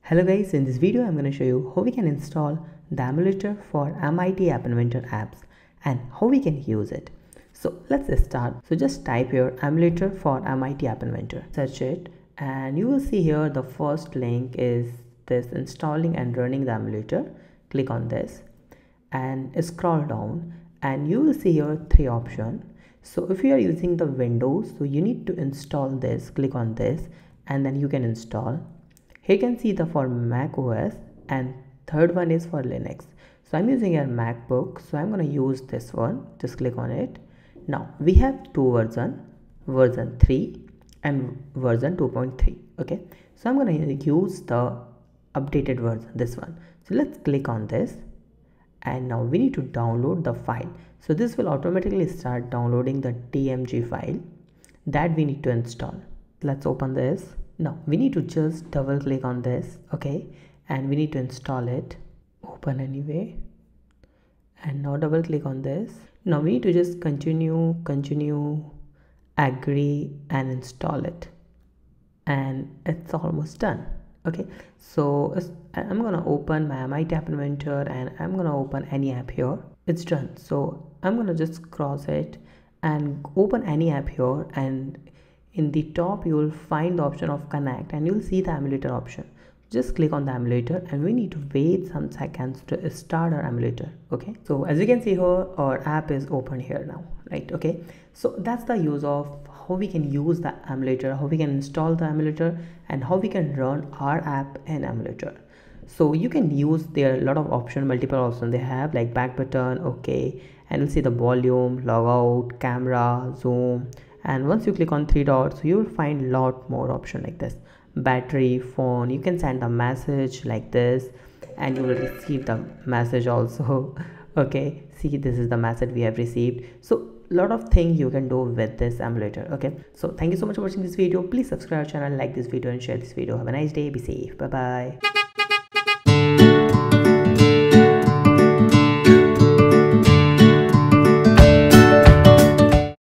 Hello guys, in this video I'm going to show you how we can install the emulator for MIT App Inventor apps and how we can use it. So let's start. So just type your emulator for MIT App Inventor, search it, and you will see here the first link is this installing and running the emulator. Click on this and scroll down and you will see here three options. So if you are using the Windows, so you need to install this. Click on this and then you can install. Here you can see the for Mac OS and third one is for Linux. So I'm using a MacBook, so I'm going to use this one. Just click on it. Now we have two versions, version 3 and version 2.3. okay, so I'm going to use the updated version, this one. So let's click on this and now we need to download the file. So this will automatically start downloading the DMG file that we need to install. Let's open this. Now we need to just double click on this, okay, and we need to install it. Open anyway, and now double click on this. Now we need to just continue, agree and install it, and it's almost done. Okay, so I'm gonna open my MIT App Inventor and I'm gonna open any app here. It's done. So I'm gonna just cross it and open any app here, and in the top you will find the option of connect and you'll see the emulator option. Just click on the emulator and we need to wait some seconds to start our emulator. Okay, so as you can see here, our app is open here now, right? Okay, so that's the use of how we can use the emulator, how we can install the emulator, and how we can run our app in emulator. So you can use, there are a lot of options, multiple options they have, like back button, okay, and you'll see the volume, logout, camera, zoom, and once you click on three dots you will find a lot more options like this. Battery, phone, you can send a message like this and you will receive the message also. Okay, see, this is the message we have received. So a lot of things you can do with this emulator. Okay, so thank you so much for watching this video. Please subscribe our channel, like this video and share this video. Have a nice day, be safe, bye bye.